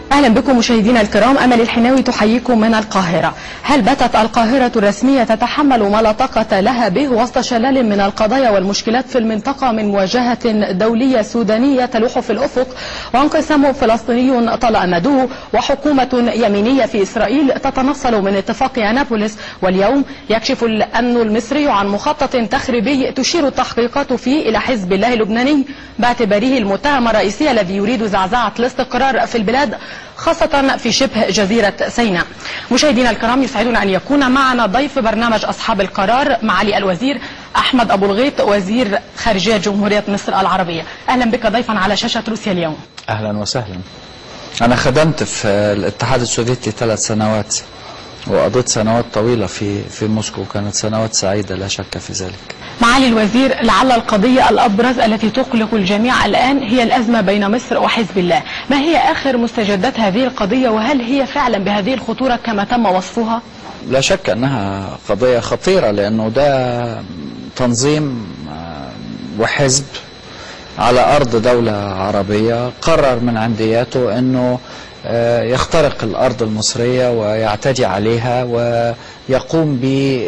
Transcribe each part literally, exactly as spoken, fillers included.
أهلا بكم مشاهدينا الكرام. أمل الحناوي تحييكم من القاهرة. هل باتت القاهرة الرسمية تتحمل ما لا طاقة لها به وسط شلال من القضايا والمشكلات في المنطقة من مواجهة دولية سودانية تلوح في الأفق وانقسام فلسطيني طال أمده وحكومة يمينية في إسرائيل تتنصل من اتفاق أنابوليس؟ واليوم يكشف الأمن المصري عن مخطط تخريبي تشير التحقيقات فيه إلى حزب الله اللبناني باعتباره المتهم الرئيسي الذي يريد زعزعة الاستقرار في البلاد خاصة في شبه جزيرة سيناء. مشاهدينا الكرام، يسعدنا أن يكون معنا ضيف برنامج أصحاب القرار معالي الوزير أحمد أبو الغيط وزير خارجية جمهورية مصر العربية. أهلا بك ضيفا على شاشة روسيا اليوم. أهلا وسهلا. أنا خدمت في الاتحاد السوفيتي ثلاث سنوات وقضيت سنوات طويلة في في موسكو، كانت سنوات سعيدة لا شك في ذلك. معالي الوزير، لعل القضية الأبرز التي تقلق الجميع الآن هي الأزمة بين مصر وحزب الله. ما هي آخر مستجدات هذه القضية وهل هي فعلا بهذه الخطورة كما تم وصفها؟ لا شك أنها قضية خطيرة، لأنه ده تنظيم وحزب على أرض دولة عربية قرر من عندياته أنه يخترق الأرض المصرية ويعتدي عليها ويقوم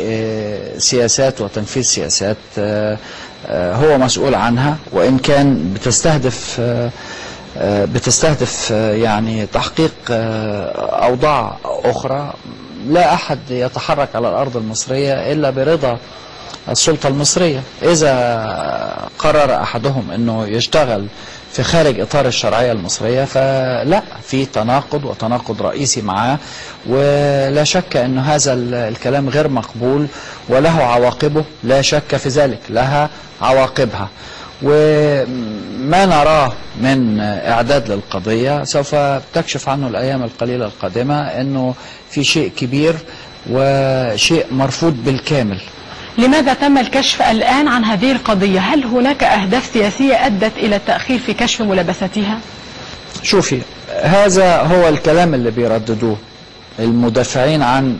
بسياسات وتنفيذ سياسات هو مسؤول عنها، وإن كان بتستهدف بتستهدف يعني تحقيق أوضاع أخرى. لا أحد يتحرك على الأرض المصرية إلا برضا السلطة المصرية. إذا قرر أحدهم أنه يشتغل في خارج إطار الشرعية المصرية فلا، في تناقض وتناقض رئيسي معاه، ولا شك أن هذا الكلام غير مقبول وله عواقبه، لا شك في ذلك، لها عواقبها. وما نراه من إعداد للقضية سوف تكشف عنه الأيام القليلة القادمة أنه في شيء كبير وشيء مرفوض بالكامل. لماذا تم الكشف الآن عن هذه القضية؟ هل هناك أهداف سياسية أدت إلى التأخير في كشف ملابساتها؟ شوفي، هذا هو الكلام اللي بيرددوه المدافعين عن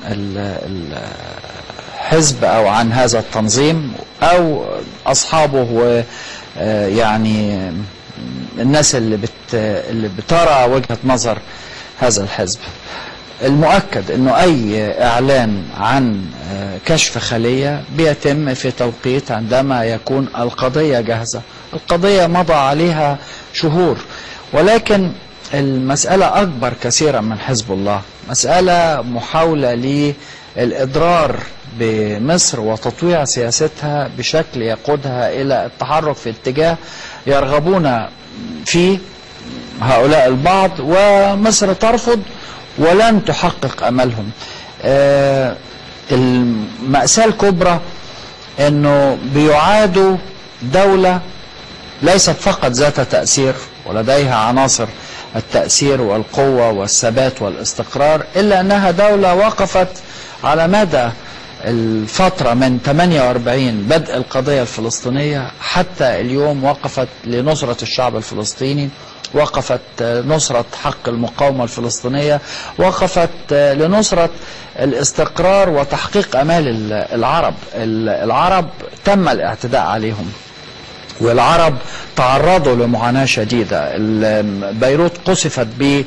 الحزب أو عن هذا التنظيم أو أصحابه، ويعني الناس اللي بت اللي بترى وجهة نظر هذا الحزب. المؤكد أنه أي إعلان عن كشف خلية بيتم في توقيت عندما يكون القضية جاهزة. القضية مضى عليها شهور، ولكن المسألة أكبر كثيرا من حزب الله، مسألة محاولة للإضرار بمصر وتطويع سياستها بشكل يقودها إلى التحرك في اتجاه يرغبون فيه هؤلاء البعض، ومصر ترفض ولن تحقق أملهم. آه المأساة الكبرى أنه بيعادوا دولة ليست فقط ذات تأثير ولديها عناصر التأثير والقوة والثبات والاستقرار، إلا أنها دولة وقفت على مدى الفترة من ثمانية وأربعين بدء القضية الفلسطينية حتى اليوم، وقفت لنصرة الشعب الفلسطيني، وقفت نصرة حق المقاومة الفلسطينية، وقفت لنصرة الاستقرار وتحقيق أمال العرب. العرب تم الاعتداء عليهم، والعرب تعرضوا لمعاناة شديدة. بيروت قصفت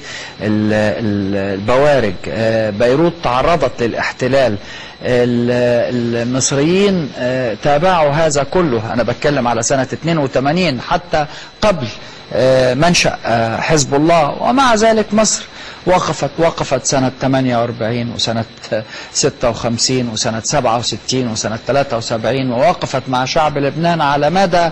بالبوارج، بيروت تعرضت للاحتلال. المصريين تابعوا هذا كله، أنا بتكلم على سنة اثنين وثمانين حتى قبل منشأ حزب الله، ومع ذلك مصر وقفت وقفت سنة ثمانية وأربعين وسنة ستة وخمسين وسنة سبعة وستين وسنة ثلاثة وسبعين، ووقفت مع شعب لبنان على مدى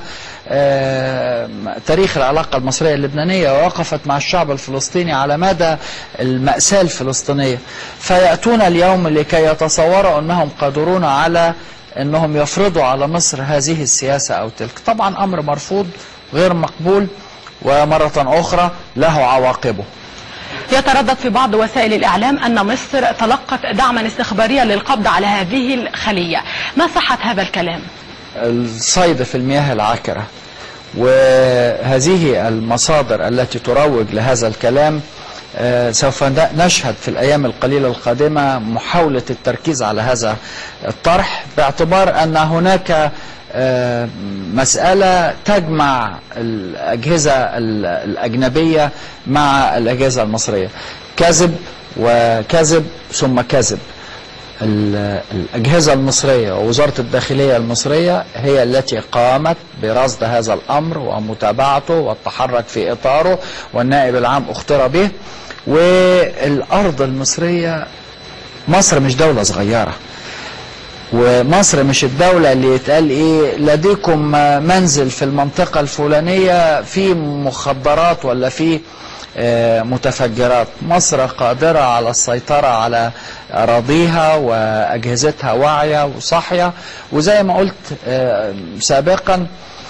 تاريخ العلاقة المصرية اللبنانية، ووقفت مع الشعب الفلسطيني على مدى المأساة الفلسطينية. فيأتون اليوم لكي يتصوروا أنهم قادرون على أنهم يفرضوا على مصر هذه السياسة أو تلك. طبعا أمر مرفوض غير مقبول، ومرة أخرى له عواقبه. يتردد في بعض وسائل الإعلام أن مصر تلقت دعما استخباريا للقبض على هذه الخلية. ما صحة هذا الكلام؟ الصيد في المياه العاكرة، وهذه المصادر التي تروج لهذا الكلام سوف نشهد في الأيام القليلة القادمة محاولة التركيز على هذا الطرح، باعتبار أن هناك مسألة تجمع الأجهزة الأجنبية مع الأجهزة المصرية، كذب وكذب ثم كذب. الأجهزة المصرية ووزارة الداخلية المصرية هي التي قامت برصد هذا الأمر ومتابعته والتحرك في إطاره، والنائب العام اختار به. والأرض المصرية، مصر مش دولة صغيرة، ومصر مش الدولة اللي يتقال ايه لديكم منزل في المنطقة الفلانية في مخدرات ولا في متفجرات. مصر قادرة على السيطرة على أراضيها وأجهزتها واعية وصاحية، وزي ما قلت سابقا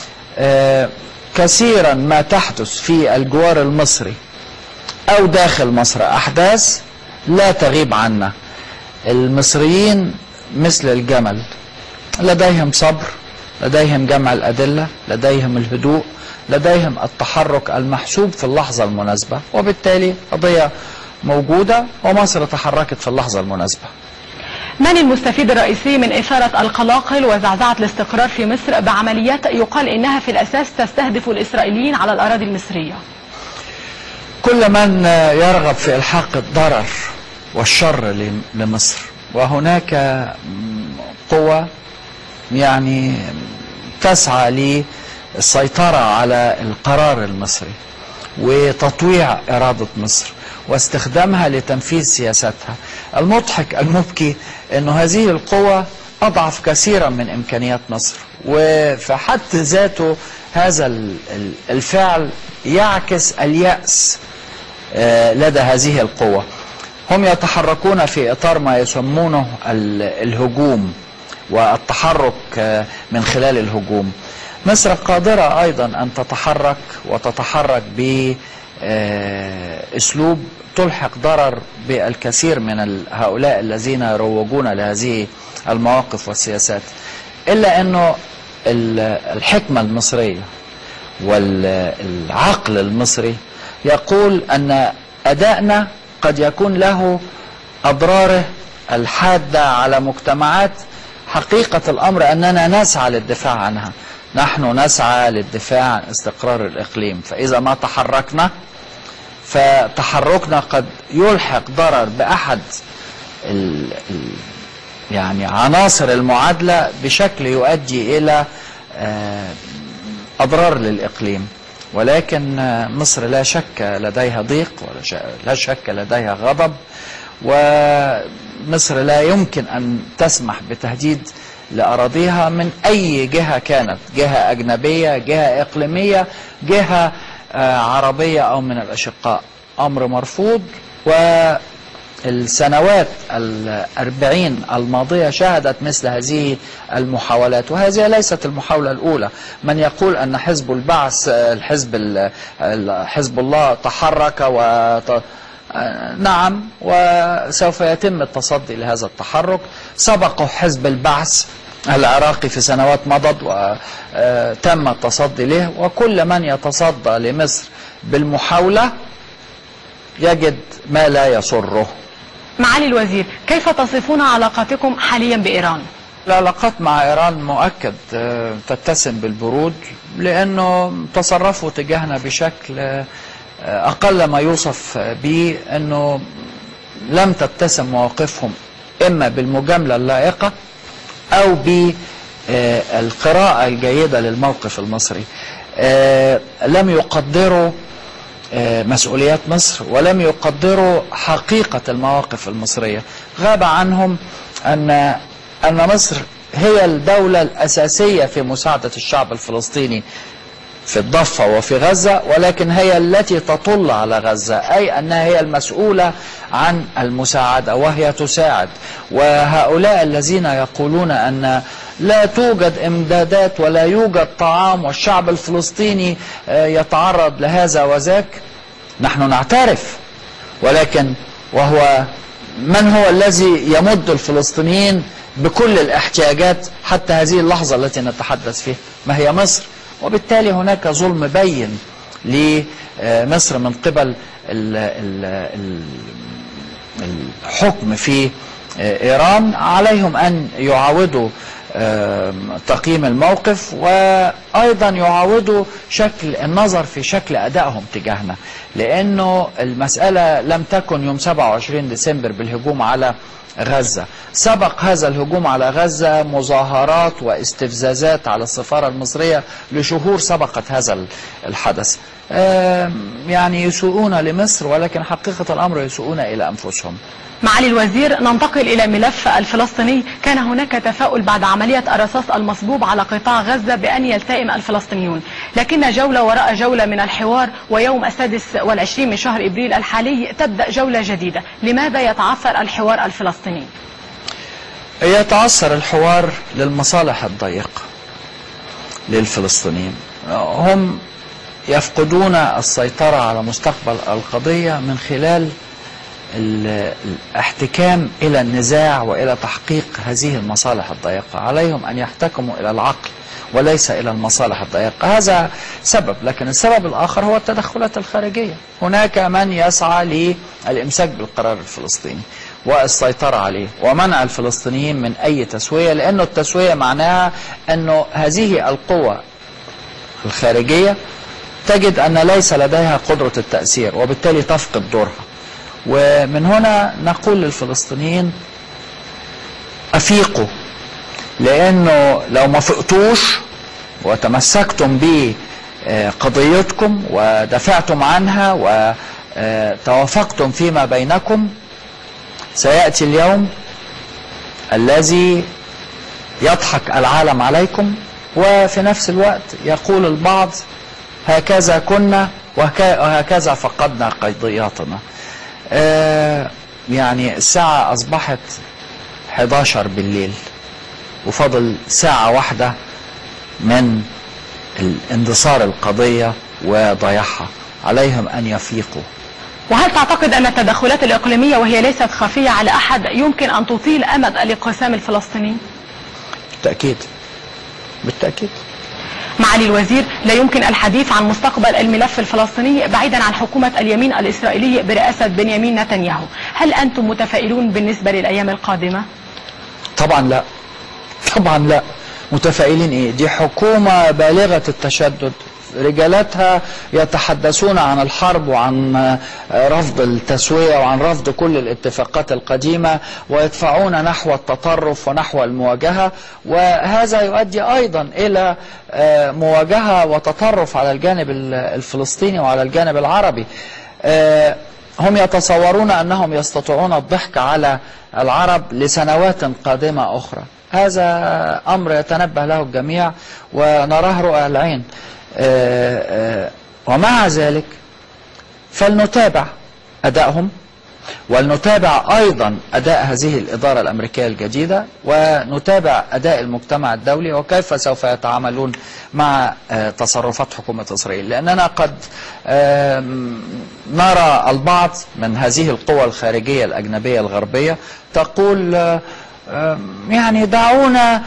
كثيرا ما تحدث في الجوار المصري أو داخل مصر أحداث لا تغيب عنا. المصريين مثل الجمل، لديهم صبر، لديهم جمع الأدلة، لديهم الهدوء، لديهم التحرك المحسوب في اللحظة المناسبة، وبالتالي قضية موجودة ومصر تحركت في اللحظة المناسبة. من المستفيد الرئيسي من إثارة القلاقل وزعزعة الاستقرار في مصر بعمليات يقال إنها في الأساس تستهدف الإسرائيليين على الأراضي المصرية؟ كل من يرغب في إلحاق الضرر والشر لمصر، وهناك قوة يعني تسعى للسيطرة على القرار المصري وتطويع إرادة مصر واستخدامها لتنفيذ سياساتها. المضحك المبكي أنه هذه القوة أضعف كثيرا من إمكانيات مصر، وفي حد ذاته هذا الفعل يعكس اليأس لدى هذه القوة. هم يتحركون في إطار ما يسمونه الهجوم والتحرك من خلال الهجوم. مصر قادرة أيضا أن تتحرك وتتحرك بأسلوب تلحق ضرر بالكثير من هؤلاء الذين يروجون لهذه المواقف والسياسات، إلا أنه الحكمة المصرية والعقل المصري يقول أن أدائنا قد يكون له أضراره الحادة على مجتمعات حقيقة الأمر أننا نسعى للدفاع عنها. نحن نسعى للدفاع عن استقرار الإقليم، فإذا ما تحركنا فتحركنا قد يلحق ضرر بأحد ال ال يعني عناصر المعادلة بشكل يؤدي إلى أضرار للإقليم. ولكن مصر لا شك لديها ضيق ولا شك لديها غضب، ومصر لا يمكن أن تسمح بتهديد لأراضيها من أي جهة كانت، جهة أجنبية، جهة إقليمية، جهة عربية أو من الأشقاء. أمر مرفوض، والسنوات الأربعين الماضية شهدت مثل هذه المحاولات، وهذه ليست المحاولة الأولى. من يقول أن حزب البعث الحزب حزب الله تحرك وت... نعم، وسوف يتم التصدي لهذا التحرك. سبقه حزب البعث العراقي في سنوات مضت وتم التصدي له، وكل من يتصدى لمصر بالمحاولة يجد ما لا يسره. معالي الوزير، كيف تصفون علاقاتكم حاليا بإيران؟ العلاقات مع إيران مؤكد تتسم بالبرود، لأنه تصرفوا تجاهنا بشكل أقل ما يوصف به أنه لم تتسم مواقفهم إما بالمجاملة اللائقة أو بالقراءة الجيدة للموقف المصري. لم يقدروا مسؤوليات مصر ولم يقدروا حقيقة المواقف المصرية. غاب عنهم أن أن مصر هي الدولة الأساسية في مساعدة الشعب الفلسطيني في الضفة وفي غزة، ولكن هي التي تطل على غزة، أي أنها هي المسؤولة عن المساعدة وهي تساعد. وهؤلاء الذين يقولون أن لا توجد إمدادات ولا يوجد طعام والشعب الفلسطيني يتعرض لهذا وذاك، نحن نعترف، ولكن وهو من هو الذي يمد الفلسطينيين بكل الاحتياجات حتى هذه اللحظة التي نتحدث فيها؟ ما هي مصر. وبالتالي هناك ظلم بين لمصر من قبل الحكم في إيران. عليهم أن يعاودوا تقييم الموقف، وأيضا يعاودوا شكل النظر في شكل أدائهم تجاهنا، لأنه المسألة لم تكن يوم سبعة وعشرين ديسمبر بالهجوم على غزة. سبق هذا الهجوم على غزة مظاهرات واستفزازات على السفارة المصرية لشهور سبقت هذا الحدث. يعني يسوءون لمصر، ولكن حقيقة الأمر يسوءون إلى أنفسهم. معالي الوزير، ننتقل إلى ملف الفلسطيني. كان هناك تفاؤل بعد عملية الرصاص المصبوب على قطاع غزة بأن يلتئم الفلسطينيون، لكن جولة وراء جولة من الحوار، ويوم السادس والعشرين من شهر إبريل الحالي تبدأ جولة جديدة. لماذا يتعثر الحوار الفلسطيني؟ يتعثر الحوار للمصالح الضيقة للفلسطينيين. هم يفقدون السيطرة على مستقبل القضية من خلال الاحتكام إلى النزاع وإلى تحقيق هذه المصالح الضيقة. عليهم أن يحتكموا إلى العقل وليس إلى المصالح الضيقة. هذا سبب، لكن السبب الآخر هو التدخلات الخارجية. هناك من يسعى للإمساك بالقرار الفلسطيني والسيطرة عليه ومنع الفلسطينيين من أي تسوية، لأنه التسوية معناها أنه هذه القوى الخارجية تجد أن ليس لديها قدرة التأثير، وبالتالي تفقد دورها. ومن هنا نقول للفلسطينيين أفيقوا، لأنه لو ما فقتوش وتمسكتم بقضيتكم ودفعتم عنها وتوافقتم فيما بينكم، سيأتي اليوم الذي يضحك العالم عليكم، وفي نفس الوقت يقول البعض هكذا كنا وهكذا فقدنا قضياتنا. آه يعني الساعة أصبحت إحدى عشرة بالليل وفضل ساعة واحدة من اندثار القضية وضياعها. عليهم أن يفيقوا. وهل تعتقد أن التدخلات الإقليمية وهي ليست خفية على أحد يمكن أن تطيل أمد الانقسام الفلسطيني؟ بالتأكيد بالتأكيد. معالي الوزير، لا يمكن الحديث عن مستقبل الملف الفلسطيني بعيدا عن حكومة اليمين الإسرائيلي برئاسة بنيامين نتنياهو. هل أنتم متفائلون بالنسبة للأيام القادمة؟ طبعا لا، طبعا لا. متفائلين إيه؟ دي حكومة بالغة التشدد، رجالاتها يتحدثون عن الحرب وعن رفض التسوية وعن رفض كل الاتفاقات القديمة، ويدفعون نحو التطرف ونحو المواجهة، وهذا يؤدي أيضا إلى مواجهة وتطرف على الجانب الفلسطيني وعلى الجانب العربي. هم يتصورون أنهم يستطيعون الضحك على العرب لسنوات قادمة أخرى. هذا أمر يتنبه له الجميع ونراه رؤى العين. آآ آآ ومع ذلك فلنتابع أدائهم، ولنتابع أيضا أداء هذه الإدارة الأمريكية الجديدة، ونتابع أداء المجتمع الدولي وكيف سوف يتعاملون مع تصرفات حكومة إسرائيل. لأننا قد نرى البعض من هذه القوى الخارجية الأجنبية الغربية تقول يعني دعونا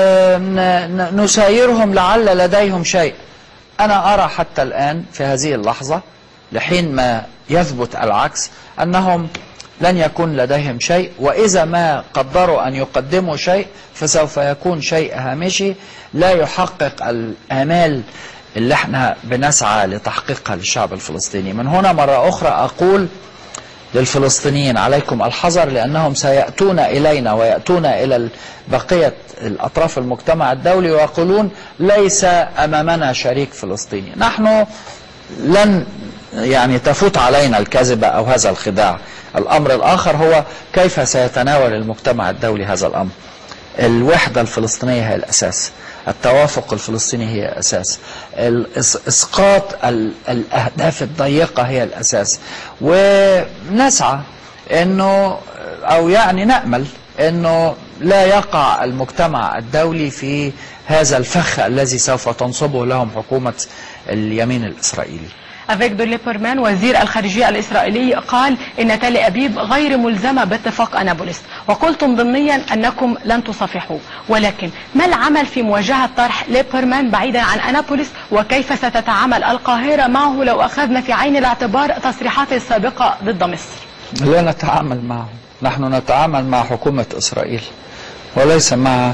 نسايرهم لعل لديهم شيء. أنا أرى حتى الآن في هذه اللحظة لحين ما يثبت العكس أنهم لن يكون لديهم شيء، وإذا ما قدروا أن يقدموا شيء فسوف يكون شيء هامشي لا يحقق الآمال اللي احنا بنسعى لتحقيقها للشعب الفلسطيني. من هنا مرة أخرى أقول للفلسطينيين عليكم الحذر، لأنهم سيأتون إلينا ويأتون إلى بقية الأطراف المجتمع الدولي ويقولون ليس أمامنا شريك فلسطيني. نحن لن يعني تفوت علينا الكذبة أو هذا الخداع. الأمر الآخر هو كيف سيتناول المجتمع الدولي هذا الأمر. الوحدة الفلسطينية هي الأساس، التوافق الفلسطيني هي الأساس، إسقاط الأهداف الضيقة هي الأساس. ونسعى أنه أو يعني نأمل أنه لا يقع المجتمع الدولي في هذا الفخ الذي سوف تنصبه لهم حكومة اليمين الإسرائيلي. أفيغدور ليبرمان وزير الخارجية الإسرائيلي قال إن تل أبيب غير ملزمة باتفاق أنابوليس، وقلتم ضمنيا أنكم لن تصافحوا، ولكن ما العمل في مواجهة طرح ليبرمان بعيدا عن أنابوليس، وكيف ستتعامل القاهرة معه لو أخذنا في عين الاعتبار تصريحاته السابقة ضد مصر؟ لا نتعامل معه، نحن نتعامل مع حكومة إسرائيل وليس مع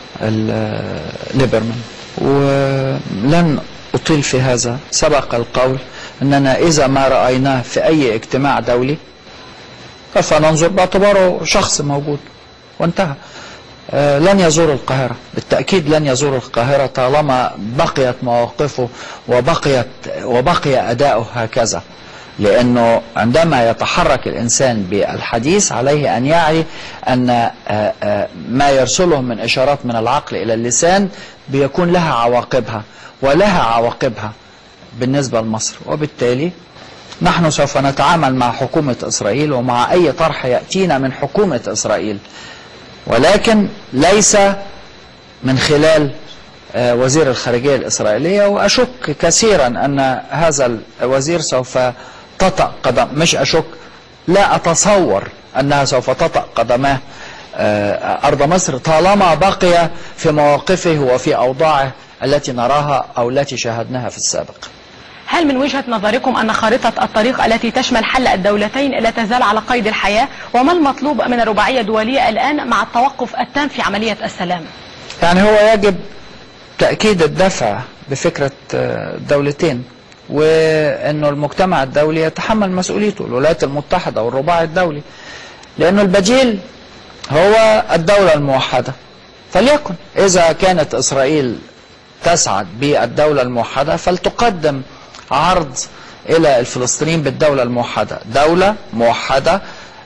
ليبرمان. ولن أطيل في هذا، سبق القول أننا إذا ما رأيناه في أي اجتماع دولي فننظر باعتباره شخص موجود وانتهى. آه لن يزور القاهرة، بالتأكيد لن يزور القاهرة طالما بقيت مواقفه وبقيت وبقي أداؤه هكذا، لأنه عندما يتحرك الإنسان بالحديث عليه أن يعي أن آه آه ما يرسله من إشارات من العقل إلى اللسان بيكون لها عواقبها، ولها عواقبها بالنسبة لمصر. وبالتالي نحن سوف نتعامل مع حكومة إسرائيل ومع أي طرح يأتينا من حكومة إسرائيل، ولكن ليس من خلال وزير الخارجية الإسرائيلية. وأشك كثيرا أن هذا الوزير سوف تطأ قدم، مش أشك، لا أتصور أنها سوف تطأ قدماه أرض مصر طالما بقي في مواقفه وفي أوضاعه التي نراها أو التي شاهدناها في السابق. هل من وجهة نظركم أن خارطة الطريق التي تشمل حل الدولتين لا تزال على قيد الحياة؟ وما المطلوب من الرباعية الدولية الآن مع التوقف التام في عملية السلام؟ يعني هو يجب تأكيد الدفع بفكرة الدولتين، وأنه المجتمع الدولي يتحمل مسؤوليته، الولايات المتحدة والرباعي الدولي، لأنه البديل هو الدولة الموحدة. فليكن إذا كانت إسرائيل تسعد بالدولة الموحدة فلتقدم عرض إلى الفلسطينيين بالدولة الموحدة، دولة موحدة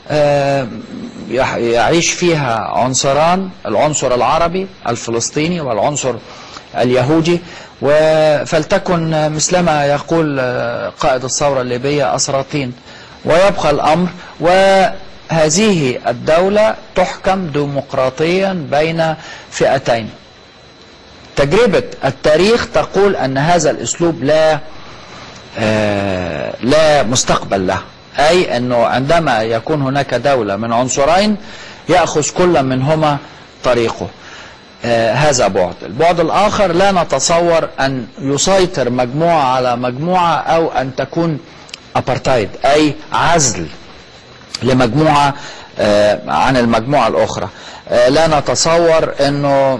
يعيش فيها عنصران، العنصر العربي الفلسطيني والعنصر اليهودي، فلتكن مثلما يقول قائد الثورة الليبية أسراطين، ويبقى الأمر وهذه الدولة تحكم ديمقراطيا بين فئتين. تجربة التاريخ تقول أن هذا الأسلوب لا آه لا مستقبل له، أي أنه عندما يكون هناك دولة من عنصرين يأخذ كل منهما طريقه. آه هذا بعد. البعد الآخر لا نتصور أن يسيطر مجموعة على مجموعة أو أن تكون أبارتايد، أي عزل لمجموعة آه عن المجموعة الأخرى. آه لا نتصور أنه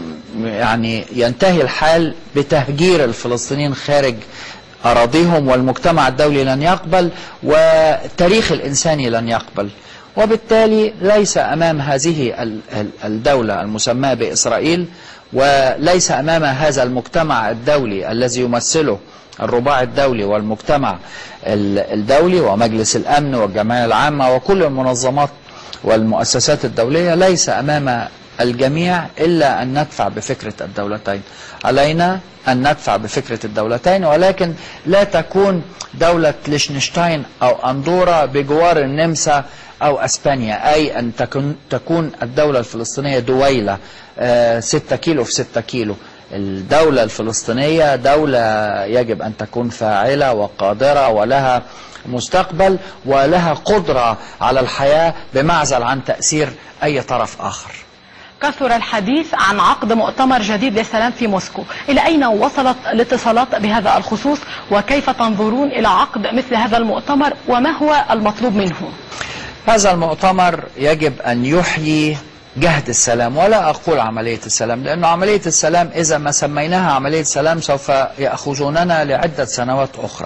يعني ينتهي الحال بتهجير الفلسطينيين خارج أراضيهم، والمجتمع الدولي لن يقبل والتاريخ الإنساني لن يقبل. وبالتالي ليس أمام هذه الدولة المسماة بإسرائيل وليس أمام هذا المجتمع الدولي الذي يمثله الرباعي الدولي والمجتمع الدولي ومجلس الأمن والجمعية العامة وكل المنظمات والمؤسسات الدولية، ليس أمام الجميع إلا أن ندفع بفكرة الدولتين. علينا أن ندفع بفكرة الدولتين، ولكن لا تكون دولة ليشنشتاين أو أندورا بجوار النمسا أو أسبانيا، أي أن تكون, تكون الدولة الفلسطينية دويلة آه ستة كيلو في ستة كيلو. الدولة الفلسطينية دولة يجب أن تكون فاعلة وقادرة ولها مستقبل ولها قدرة على الحياة بمعزل عن تأثير أي طرف آخر. كثر الحديث عن عقد مؤتمر جديد للسلام في موسكو، إلى أين وصلت الاتصالات بهذا الخصوص؟ وكيف تنظرون إلى عقد مثل هذا المؤتمر وما هو المطلوب منه؟ هذا المؤتمر يجب أن يحيي جهد السلام، ولا أقول عملية السلام، لأنه عملية السلام إذا ما سميناها عملية سلام سوف يأخذوننا لعدة سنوات أخرى.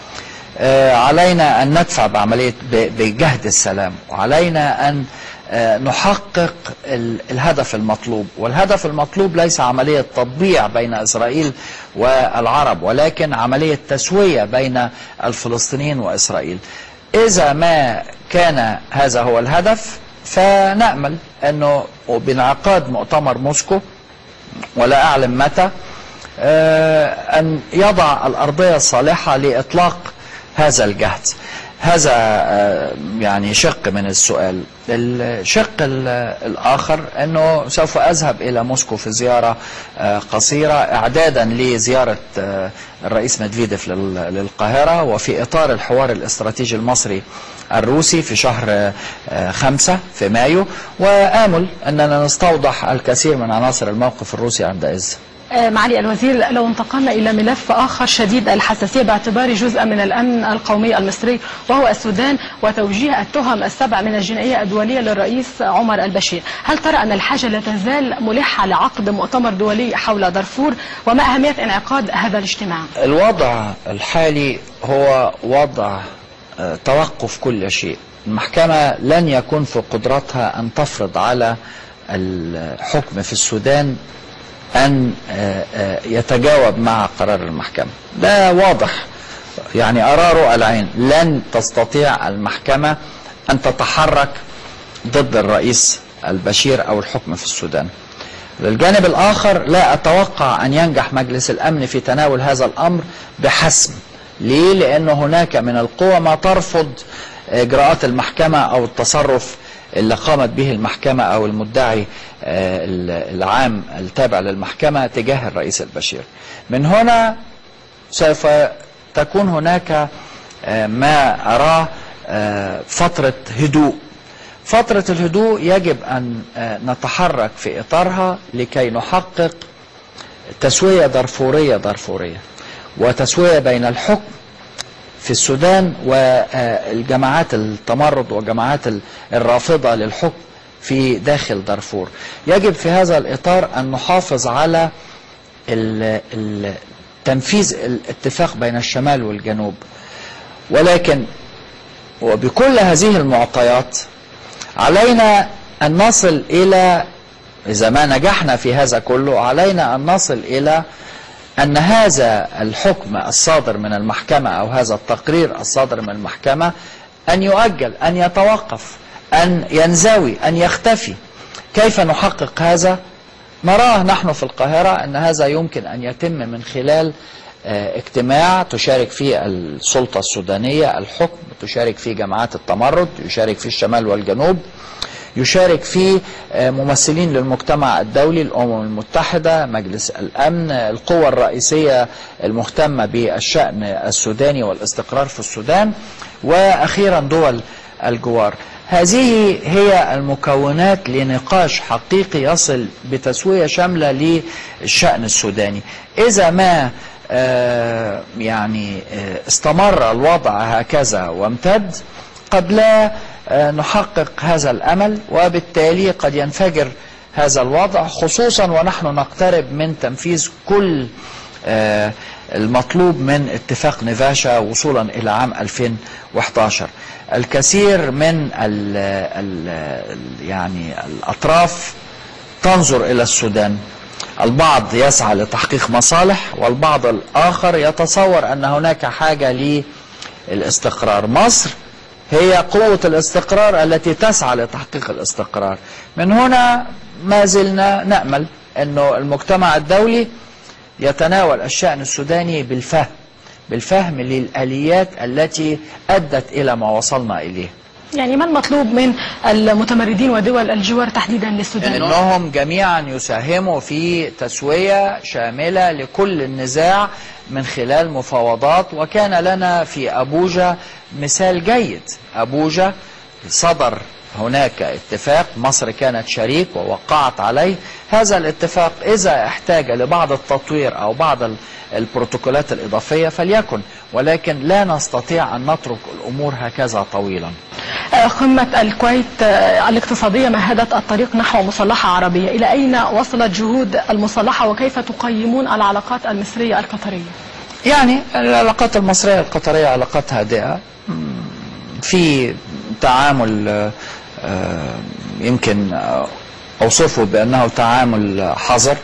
آه علينا أن ندفع بعملية بجهد السلام، وعلينا أن نحقق الهدف المطلوب. والهدف المطلوب ليس عملية تطبيع بين إسرائيل والعرب، ولكن عملية تسوية بين الفلسطينيين وإسرائيل. إذا ما كان هذا هو الهدف فنأمل أنه بانعقاد مؤتمر موسكو، ولا أعلم متى، أن يضع الأرضية الصالحة لإطلاق هذا الجهد. هذا يعني شق من السؤال. الشق الآخر أنه سوف أذهب إلى موسكو في زيارة قصيرة إعدادا لزيارة الرئيس ميدفيديف للقاهرة، وفي إطار الحوار الاستراتيجي المصري الروسي في شهر خمسة في مايو، وآمل أننا نستوضح الكثير من عناصر الموقف الروسي عندئذ. معالي الوزير، لو انتقلنا إلى ملف آخر شديد الحساسية باعتباره جزء من الأمن القومي المصري وهو السودان وتوجيه التهم السبع من الجنائية الدولية للرئيس عمر البشير، هل ترى أن الحاجة لا تزال ملحة لعقد مؤتمر دولي حول دارفور، وما أهمية انعقاد هذا الاجتماع؟ الوضع الحالي هو وضع توقف كل شيء. المحكمة لن يكون في قدرتها أن تفرض على الحكم في السودان أن يتجاوب مع قرار المحكمة، ده واضح يعني أراه العين. لن تستطيع المحكمة أن تتحرك ضد الرئيس البشير أو الحكم في السودان. للجانب الآخر لا أتوقع أن ينجح مجلس الأمن في تناول هذا الأمر بحسم. ليه؟ لأن هناك من القوى ما ترفض إجراءات المحكمة أو التصرف اللي قامت به المحكمة أو المدعي العام التابع للمحكمة تجاه الرئيس البشير. من هنا سوف تكون هناك ما أراه فترة هدوء. فترة الهدوء يجب أن نتحرك في إطارها لكي نحقق تسوية دارفورية دارفورية وتسوية بين الحكم في السودان والجماعات التمرد والجماعات الرافضة للحكم في داخل دارفور. يجب في هذا الإطار أن نحافظ على تنفيذ الاتفاق بين الشمال والجنوب، ولكن وبكل هذه المعطيات علينا أن نصل إلى، إذا ما نجحنا في هذا كله، علينا أن نصل إلى أن هذا الحكم الصادر من المحكمة أو هذا التقرير الصادر من المحكمة أن يؤجل، أن يتوقف، أن ينزوي، أن يختفي. كيف نحقق هذا؟ نراه نحن في القاهرة أن هذا يمكن أن يتم من خلال اجتماع تشارك فيه السلطة السودانية الحكم، تشارك فيه جماعات التمرد، يشارك فيه الشمال والجنوب، يشارك فيه ممثلين للمجتمع الدولي، الأمم المتحدة، مجلس الأمن، القوى الرئيسية المهتمة بالشأن السوداني والاستقرار في السودان، وأخيرا دول الجوار. هذه هي المكونات لنقاش حقيقي يصل بتسوية شاملة للشأن السوداني. إذا ما آه يعني آه استمر الوضع هكذا وامتد، قد لا آه نحقق هذا الأمل، وبالتالي قد ينفجر هذا الوضع، خصوصا ونحن نقترب من تنفيذ كل آه المطلوب من اتفاق نيفاشا وصولا إلى عام ألفين وإحدى عشر. الكثير من ال ال يعني الأطراف تنظر إلى السودان، البعض يسعى لتحقيق مصالح والبعض الآخر يتصور أن هناك حاجة للاستقرار. مصر هي قوة الاستقرار التي تسعى لتحقيق الاستقرار. من هنا ما زلنا نأمل أنه المجتمع الدولي يتناول الشأن السوداني بالفهم بالفهم للآليات التي أدت إلى ما وصلنا إليه. يعني ما المطلوب من المتمردين ودول الجوار تحديدا للسودان؟ أنهم جميعا يساهموا في تسوية شاملة لكل النزاع من خلال مفاوضات. وكان لنا في أبوجا مثال جيد. أبوجا صدر هناك اتفاق، مصر كانت شريك ووقعت عليه. هذا الاتفاق إذا احتاج لبعض التطوير أو بعض البروتوكولات الإضافية فليكن، ولكن لا نستطيع أن نترك الأمور هكذا طويلا. قمة الكويت الاقتصادية مهدت الطريق نحو مصالحة عربية، إلى أين وصلت جهود المصالحة وكيف تقيمون العلاقات المصرية القطرية؟ يعني العلاقات المصرية القطرية علاقات هادئة، في تعامل يمكن أوصفه بأنه تعامل حذر،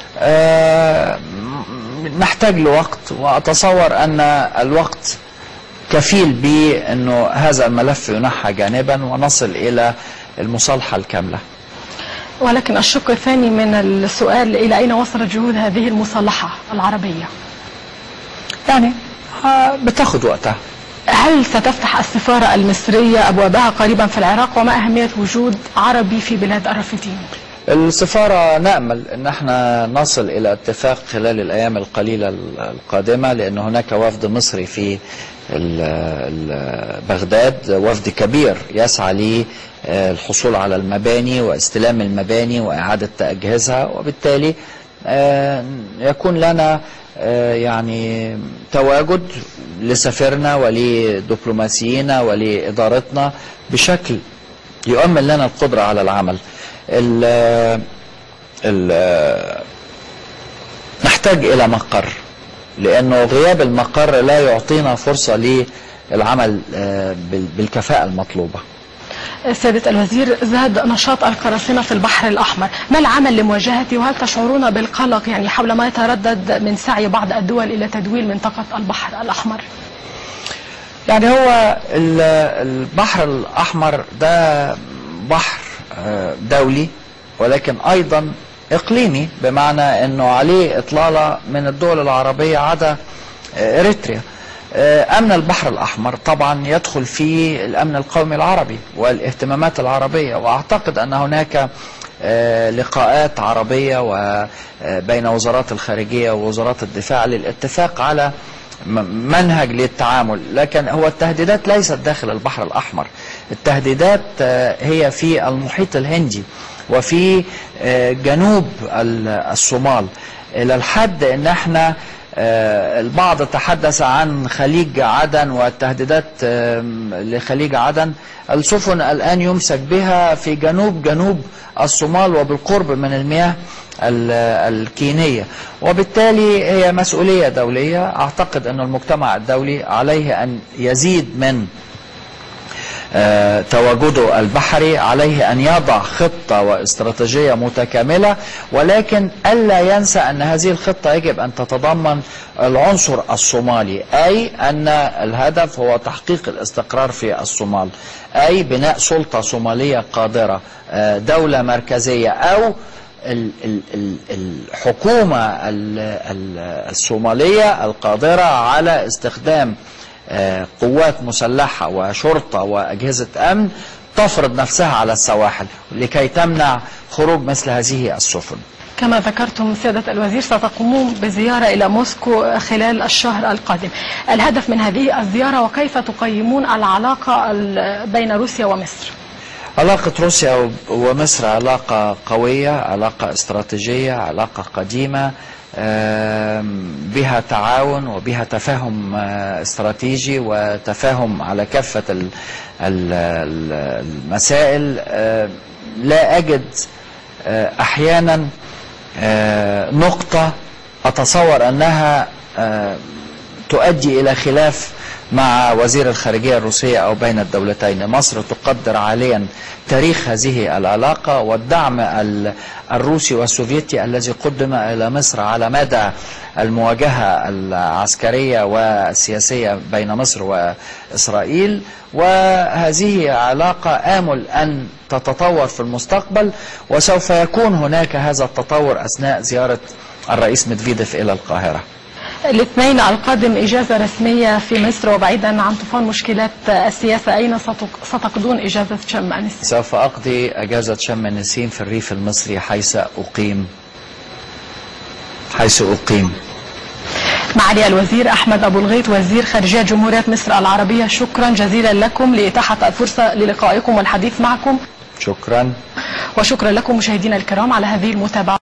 نحتاج لوقت، وأتصور أن الوقت كفيل بأنه هذا الملف ينحى جانبا ونصل إلى المصالحة الكاملة. ولكن الشق الثاني من السؤال، إلى أين وصلت جهود هذه المصالحة العربية؟ يعني بتاخد وقتها. هل ستفتح السفارة المصرية أبوابها قريبا في العراق، وما أهمية وجود عربي في بلاد الرافدين؟ السفارة نأمل أن احنا نصل إلى اتفاق خلال الأيام القليلة القادمة، لأن هناك وفد مصري في بغداد، وفد كبير يسعى للحصول على المباني واستلام المباني وإعادة تأجهيزها، وبالتالي يكون لنا يعني تواجد لسفيرنا ولدبلوماسينا ولإدارتنا بشكل يؤمن لنا القدرة على العمل. ال ال نحتاج إلى مقر، لأنه غياب المقر لا يعطينا فرصة للعمل بالكفاءة المطلوبة. سيادة الوزير، زاد نشاط القراصنة في البحر الأحمر، ما العمل لمواجهته، وهل تشعرون بالقلق يعني حول ما يتردد من سعي بعض الدول إلى تدويل منطقة البحر الأحمر؟ يعني هو البحر الأحمر ده بحر دولي ولكن أيضا إقليمي، بمعنى أنه عليه إطلالة من الدول العربية عدا إريتريا. أمن البحر الأحمر طبعا يدخل فيه الأمن القومي العربي والاهتمامات العربية، وأعتقد أن هناك لقاءات عربية وبين وزارات الخارجية ووزارات الدفاع للاتفاق على منهج للتعامل. لكن هو التهديدات ليست داخل البحر الأحمر، التهديدات هي في المحيط الهندي وفي جنوب الصومال، إلى الحد أن احنا البعض تحدث عن خليج عدن والتهديدات لخليج عدن. السفن الآن يمسك بها في جنوب جنوب الصومال وبالقرب من المياه الكينية، وبالتالي هي مسؤولية دولية. أعتقد أن المجتمع الدولي عليه أن يزيد من تواجده البحري، عليه أن يضع خطة واستراتيجية متكاملة، ولكن ألا ينسى أن هذه الخطة يجب أن تتضمن العنصر الصومالي، أي أن الهدف هو تحقيق الاستقرار في الصومال، أي بناء سلطة صومالية قادرة، دولة مركزية، أو الحكومة الصومالية القادرة على استخدام قوات مسلحة وشرطة وأجهزة أمن تفرض نفسها على السواحل لكي تمنع خروج مثل هذه السفن. كما ذكرتم سيادة الوزير ستقومون بزيارة إلى موسكو خلال الشهر القادم، الهدف من هذه الزيارة وكيف تقيمون العلاقة بين روسيا ومصر؟ علاقة روسيا ومصر علاقة قوية، علاقة استراتيجية، علاقة قديمة، بها تعاون وبها تفاهم استراتيجي وتفاهم على كافة المسائل. لا أجد أحيانا نقطة أتصور أنها تؤدي إلى خلاف مع وزير الخارجية الروسية أو بين الدولتين. مصر تقدر عاليا تاريخ هذه العلاقة والدعم الروسي والسوفيتي الذي قدم إلى مصر على مدى المواجهة العسكرية والسياسية بين مصر وإسرائيل، وهذه علاقة آمل أن تتطور في المستقبل، وسوف يكون هناك هذا التطور أثناء زيارة الرئيس ميدفيديف إلى القاهرة. الاثنين القادم إجازة رسمية في مصر، وبعيدا عن طوفان مشكلات السياسة أين ستقضون إجازة شم النسيم؟ سوف أقضي إجازة شم النسيم في الريف المصري حيث أقيم حيث أقيم معالي الوزير أحمد أبو الغيط وزير خارجية جمهورية مصر العربية، شكرا جزيلا لكم لإتاحة الفرصة للقائكم والحديث معكم. شكرا. وشكرا لكم مشاهدينا الكرام على هذه المتابعة.